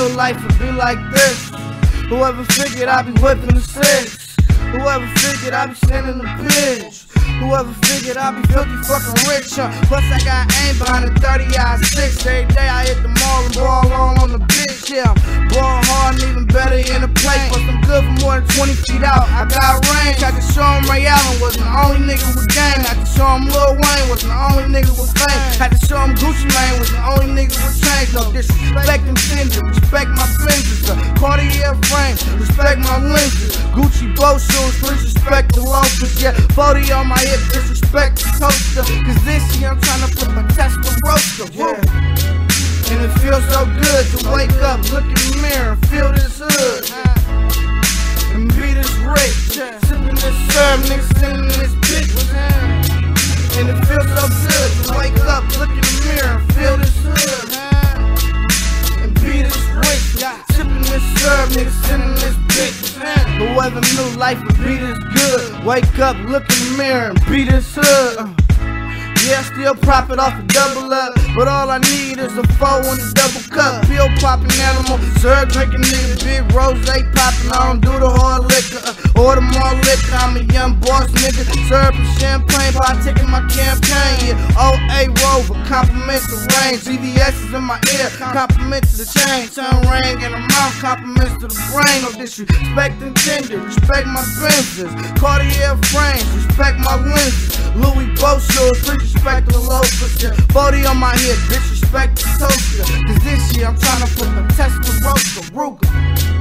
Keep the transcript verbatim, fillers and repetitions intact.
knew life would be like this. Whoever figured I'd be whipping the six. Whoever figured I'd be standing the pitch. Whoever figured I'd be filthy fucking rich, huh? Plus I got aim behind the thirty I six. Every day I hit the mall and ball on on the bitch, yeah. Ball hard and even better in the play. Plus I'm good for more than twenty feet out. I got range. Had to show him Ray Allen wasn't the only nigga with game. Had to show him Lil Wayne wasn't the only nigga with fame. Had to show him Gucci Mane wasn't the only nigga with change. No disrespect them tender, respect my fingers. Uh, Cartier frame, respect my lenses. Gucci bow shoes, please respect the loafers. Yeah, forty on my hip, disrespect the toaster. Cause this year I'm tryna flip a Tesla roaster. Yeah. And it feels so good to wake up, look in the mirror, and feel this hood. And be this rich, sipping this syrup, niggas sitting in this bitch. And it feels so good to wake up, look in the mirror, and feel this hood. And be this rich, sipping this syrup, niggas sitting in this bitch. Whoever knew life would be this good, wake up, look in the mirror, and be this hood. Yeah, still profit off a double up, but all I need is a four and a double cup. Pill popping animal, syrup drinking nigga, big rose popping. I don't do the hard liquor, uh, order more liquor. I'm a young boss nigga, syrup and champagne, but I taking my campaign. Yeah, O A Rover, compliment the range. Z V S is in my ear, compliment to the chain. Tongue ring in the mouth, compliments to the brain. No disrespect and tender, respect my fences. Cartier frames, respect my lenses. Louis bow shoes, please respect the loafers, yeah. forty on my hip, disrespect the toaster. Cause this year I'm tryna flip a Tesla roaster, Ruger.